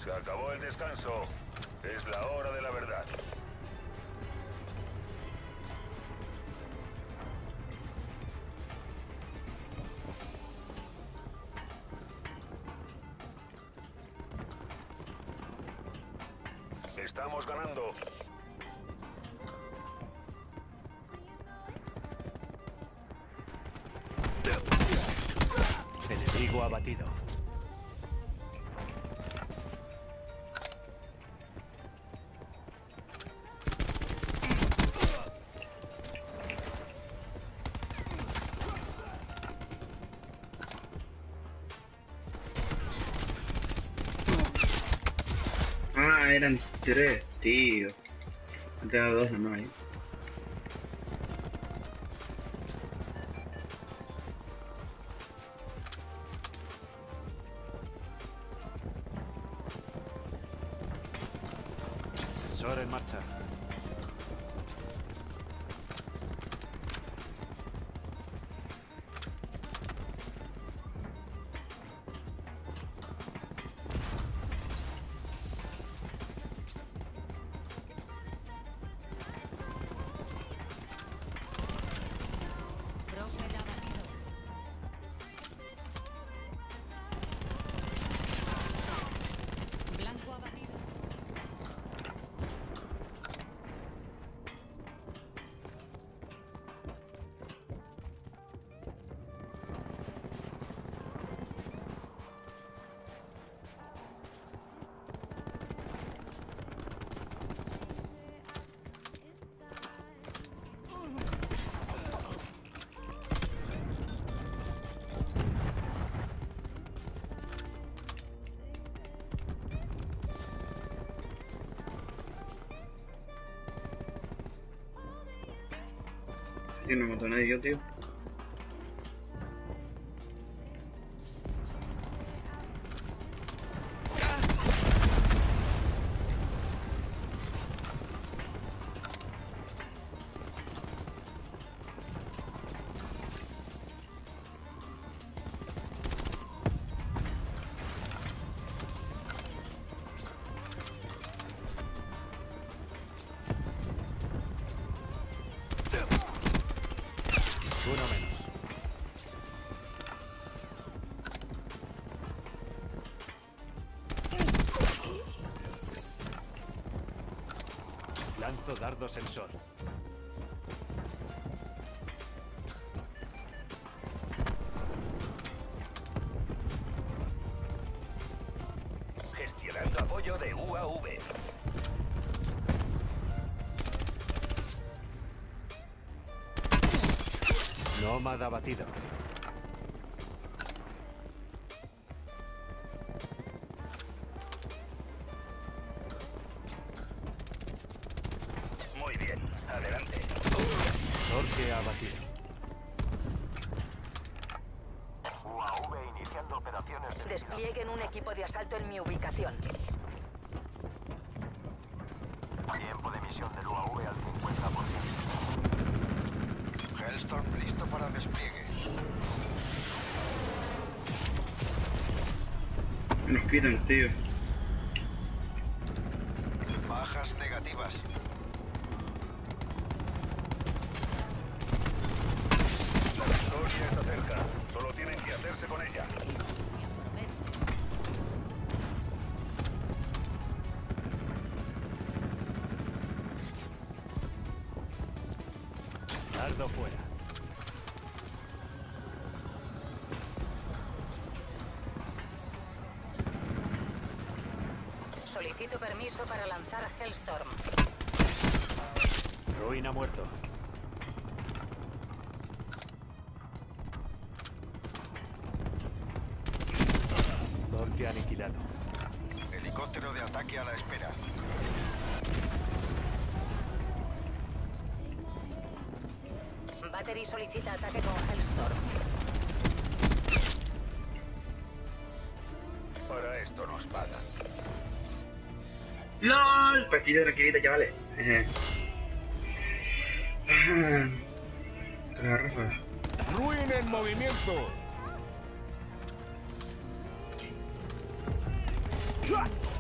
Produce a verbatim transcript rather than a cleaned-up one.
Se acabó el descanso. Es la hora de la verdad. Estamos ganando. Enemigo abatido. Ah, eran tres, tío. Han quedado dos nomás ahí. Sensor en marcha. Yo no mato a nadie yo, tío. Uno menos. Lanzo dardo sensor. Gestionando apoyo de U A V. Nómada abatido. Muy bien, adelante. Torque abatido. U A V iniciando operaciones de... Desplieguen un equipo de asalto en mi ubicación. Tiempo de emisión del U A V al cincuenta por ciento. Hellstorm listo para despliegue. Nos quitan, tío. Bajas negativas. La victoria está cerca. Solo tienen que hacerse con ella. Dardo fuera. Solicito permiso para lanzar Hellstorm. Ruin ha muerto. Torque aniquilado. Helicóptero de ataque a la espera. Battery solicita ataque con Hellstorm. Para esto nos pagan. ¡LOL! Partida tranquilita, chavales. Eh. Con la ráfaga. Ruin en movimiento.